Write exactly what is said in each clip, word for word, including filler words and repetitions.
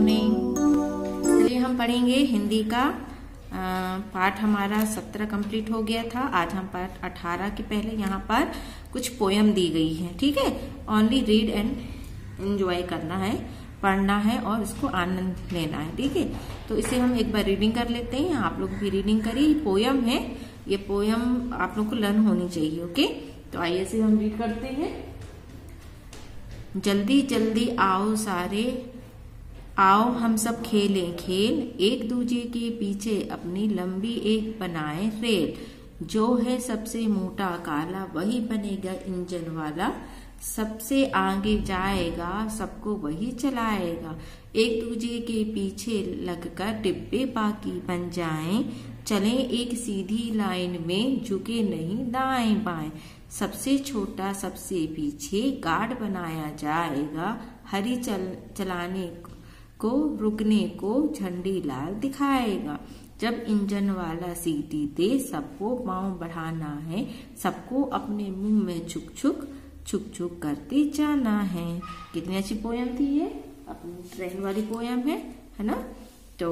Morning. चलिए हम पढ़ेंगे हिंदी का पाठ। हमारा सत्रह कंप्लीट हो गया था। आज हम पाठ अठारह के पहले यहाँ पर कुछ पोयम दी गई है। ठीक है, ओनली रीड एंड एंजॉय करना है, पढ़ना है और इसको आनंद लेना है। ठीक है, तो इसे हम एक बार रीडिंग कर लेते हैं। आप लोग भी रीडिंग करिए। पोयम है, ये पोयम आप लोग को लर्न होनी चाहिए। ओके, तो आइए इसे हम रीड करते हैं। जल्दी जल्दी आओ सारे, आओ हम सब खेलें खेल, एक दूजे के पीछे अपनी लंबी एक बनाए रेल। जो है सबसे मोटा काला वही बनेगा इंजन वाला, सबसे आगे जाएगा सबको वही चलाएगा। एक दूजे के पीछे लगकर डिब्बे बाकी बन जाएं, चलें एक सीधी लाइन में झुके नहीं दाएं बाएं। सबसे छोटा सबसे पीछे गार्ड बनाया जाएगा, हरी चल चलाने को रुकने को झंडी लाल दिखाएगा। जब इंजन वाला सीटी दे सबको पांव बढ़ाना है, सबको अपने मुंह में छुक छुक छुक छुक करते जाना है। कितनी अच्छी पोयम थी ये, अपनी ट्रेन वाली पोयम है, है ना। तो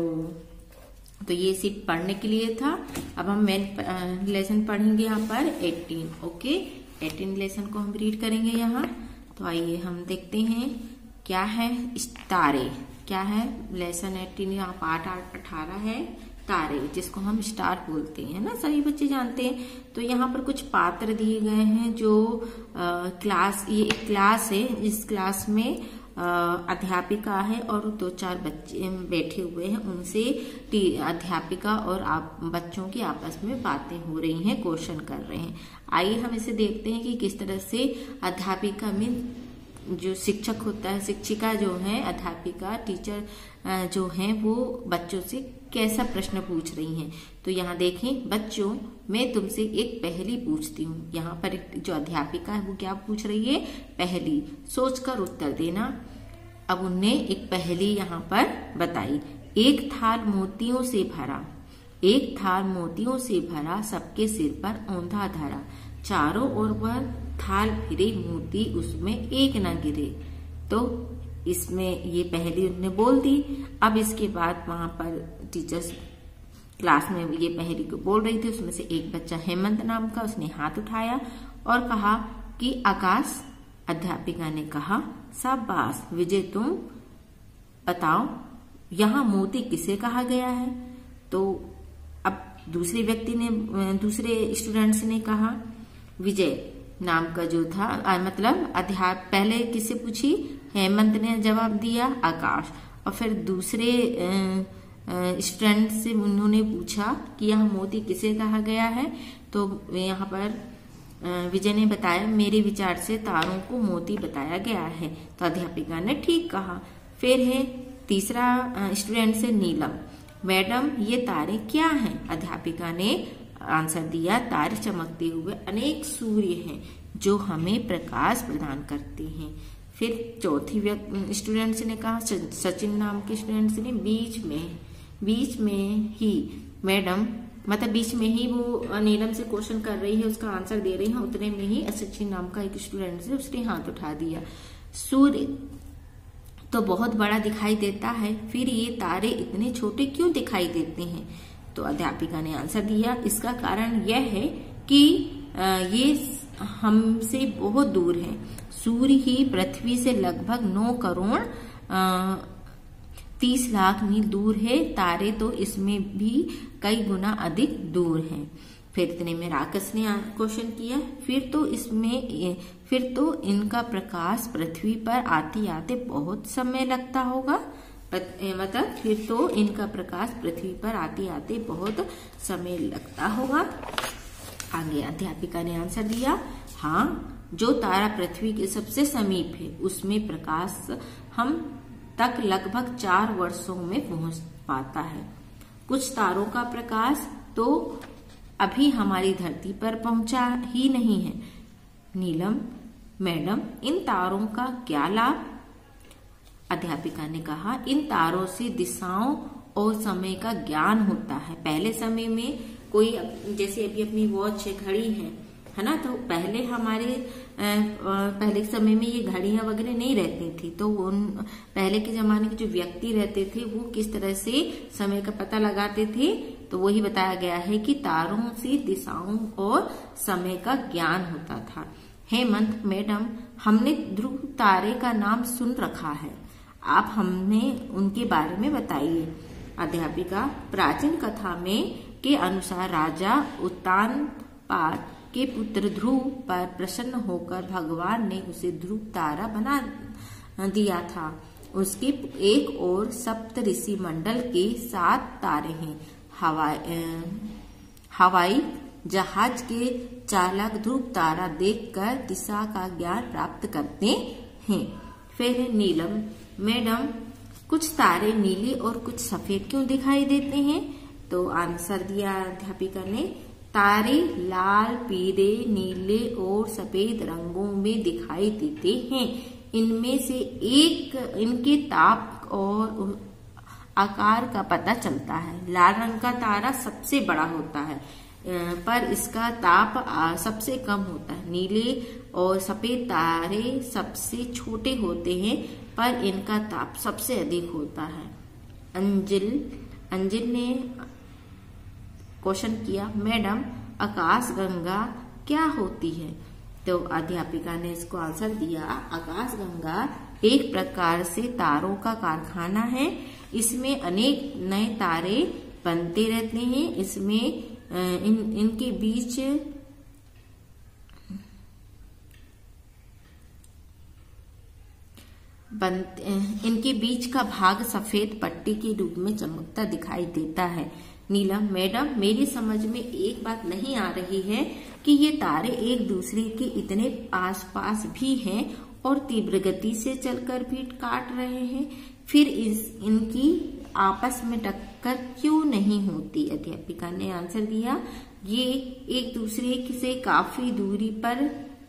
तो ये सिर्फ पढ़ने के लिए था। अब हम मेन लेसन पढ़ेंगे यहाँ पर अठारह। ओके, अठारह लेसन को हम रीड करेंगे यहाँ। तो आइए हम देखते हैं क्या है। तारे क्या है, लेसन अठारह यहाँ पाठ अठारह है तारे, जिसको हम स्टार बोलते हैं ना, सभी बच्चे जानते हैं। तो यहाँ पर कुछ पात्र दिए गए हैं जो आ, क्लास, ये एक क्लास है। इस क्लास में आ, अध्यापिका है और दो चार बच्चे बैठे हुए हैं। उनसे अध्यापिका और आप बच्चों की आपस में बातें हो रही हैं, क्वेश्चन कर रहे हैं। आइए हम इसे देखते हैं कि किस तरह से अध्यापिका में जो शिक्षक होता है, शिक्षिका जो है, अध्यापिका टीचर जो है, वो बच्चों से कैसा प्रश्न पूछ रही हैं। तो यहाँ देखें, बच्चों मैं तुमसे एक पहेली पूछती हूँ। यहाँ पर जो अध्यापिका है वो क्या पूछ रही है, पहेली। सोचकर उत्तर देना। अब उनने एक पहेली यहाँ पर बताई। एक थाल मोतियों से भरा, एक थाल मोतियों से भरा, सबके सिर पर औंधा धरा, चारों ओर वह थाल फिरे, मोती उसमें एक न गिरे। तो इसमें ये पहेली उन्होंने बोल दी। अब इसके बाद वहां पर टीचर्स क्लास में ये पहेली को बोल रही थी। उसमें से एक बच्चा हेमंत नाम का, उसने हाथ उठाया और कहा कि आकाश। अध्यापिका ने कहा शाबाश विजय, तुम बताओ यहाँ मोती किसे कहा गया है। तो अब दूसरे व्यक्ति ने, दूसरे स्टूडेंट्स ने कहा, विजय नाम का जो था, आ, मतलब अध्याप पहले किससे पूछी, हेमंत ने जवाब दिया, आकाश। और फिर दूसरे स्टूडेंट से उन्होंने पूछा कि यह मोती किसे कहा गया है। तो यहाँ पर आ, विजय ने बताया, मेरे विचार से तारों को मोती बताया गया है। तो अध्यापिका ने ठीक कहा। फिर है तीसरा स्टूडेंट से नीलम, मैडम ये तारे क्या हैं। अध्यापिका ने आंसर दिया, तारे चमकते हुए अनेक सूर्य हैं जो हमें प्रकाश प्रदान करते हैं। फिर चौथी स्टूडेंट्स ने कहा, सचिन नाम के स्टूडेंट्स ने, बीच में बीच में ही मैडम, मतलब बीच में ही वो नीलम से क्वेश्चन कर रही है, उसका आंसर दे रही है। उतने में ही सचिन नाम का एक स्टूडेंट से उसने हाथ उठा दिया। सूर्य तो बहुत बड़ा दिखाई देता है, फिर ये तारे इतने छोटे क्यों दिखाई देते हैं। तो अध्यापिका ने आंसर दिया, इसका कारण यह है कि ये हमसे बहुत दूर है। सूर्य ही पृथ्वी से लगभग नौ करोड़ तीस लाख मील दूर है, तारे तो इसमें भी कई गुना अधिक दूर हैं। फिर इतने में राकेश ने क्वेश्चन किया, फिर तो इसमें फिर तो इनका प्रकाश पृथ्वी पर आते आते बहुत समय लगता होगा। मतलब फिर तो इनका प्रकाश पृथ्वी पर आते आते बहुत समय लगता होगा। आगे अध्यापिका ने आंसर दिया, हाँ, जो तारा पृथ्वी के सबसे समीप है उसमें प्रकाश हम तक लगभग चार वर्षों में पहुंच पाता है। कुछ तारों का प्रकाश तो अभी हमारी धरती पर पहुंचा ही नहीं है। नीलम, मैडम इन तारों का क्या लाभ। अध्यापिका ने कहा, इन तारों से दिशाओं और समय का ज्ञान होता है। पहले समय में कोई, जैसे अभी अपनी वॉच है, घड़ी है, है ना, तो पहले हमारे पहले के समय में ये घड़ियां वगैरह नहीं रहती थी, तो उन पहले के जमाने के जो व्यक्ति रहते थे वो किस तरह से समय का पता लगाते थे, तो वही बताया गया है कि तारों से दिशाओं और समय का ज्ञान होता था। हेमंत मैडम, हमने ध्रुव तारे का नाम सुन रखा है, आप हमें उनके बारे में बताइए। अध्यापिका, प्राचीन कथा में के अनुसार राजा उत्तानपाद के पुत्र ध्रुव पर प्रसन्न होकर भगवान ने उसे ध्रुव तारा बना दिया था। उसके एक और सप्त ऋषि मंडल के सात तारे हैं। हवाई हवाई जहाज के चालक ध्रुव तारा देखकर दिशा का ज्ञान प्राप्त करते हैं। फिर है नीलम मैडम, कुछ तारे नीले और कुछ सफेद क्यों दिखाई देते हैं? तो आंसर दिया अध्यापिका ने, तारे लाल, पीले, नीले और सफेद रंगों में दिखाई देते हैं। इनमें से एक इनके ताप और आकार का पता चलता है। लाल रंग का तारा सबसे बड़ा होता है पर इसका ताप सबसे कम होता है। नीले और सफेद तारे सबसे छोटे होते हैं पर इनका ताप सबसे अधिक होता है। अंजिल अंजिल ने क्वेश्चन किया, मैडम आकाशगंगा क्या होती है? तो अध्यापिका ने इसको आंसर दिया, आकाशगंगा एक प्रकार से तारों का कारखाना है। इसमें अनेक नए तारे बनते रहते हैं। इसमें इन इनके बीच बनते इनके बीच का भाग सफेद पट्टी के रूप में चमकता दिखाई देता है। नीलम मैडम, मेरी समझ में एक बात नहीं आ रही है कि ये तारे एक दूसरे के इतने आसपास भी हैं और तीव्र गति से चलकर भी काट रहे हैं, फिर इस इनकी आपस में टक्कर क्यों नहीं होती? अध्यापिका ने आंसर दिया, ये एक दूसरे से काफी दूरी पर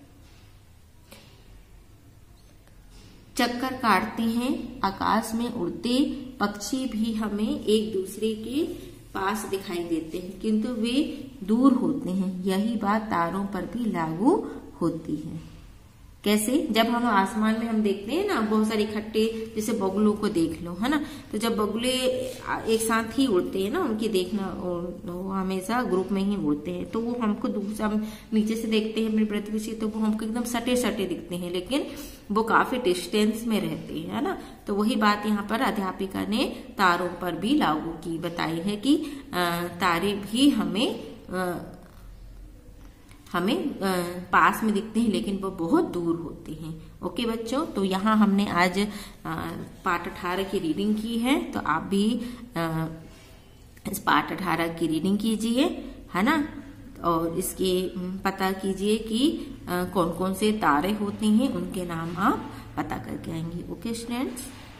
चक्कर काटते हैं। आकाश में उड़ते पक्षी भी हमें एक दूसरे के पास दिखाई देते हैं किंतु वे दूर होते हैं। यही बात तारों पर भी लागू होती है। कैसे? जब हम आसमान में हम देखते हैं ना बहुत सारे इकट्ठे, जैसे बगुलों को देख लो, है ना, तो जब बगुले एक साथ ही उड़ते हैं ना, उनकी देखना वो हमेशा ग्रुप में ही उड़ते हैं, तो वो हमको दूर से हम नीचे से देखते हैं अपनी पृथ्वी से, तो वो हमको एकदम सटे सटे दिखते हैं, लेकिन वो काफी डिस्टेंस में रहते हैं, है ना। तो वही बात यहाँ पर अध्यापिका ने तारों पर भी लागू की, बताई है कि तारे भी हमें हमें पास में दिखते हैं लेकिन वो बहुत दूर होते हैं। ओके बच्चों, तो यहाँ हमने आज पाठ अठारह की रीडिंग की है, तो आप भी इस पाठ अठारह की रीडिंग कीजिए, है ना, और इसके पता कीजिए कि कौन कौन से तारे होते हैं, उनके नाम आप पता करके आएंगे। Okay students.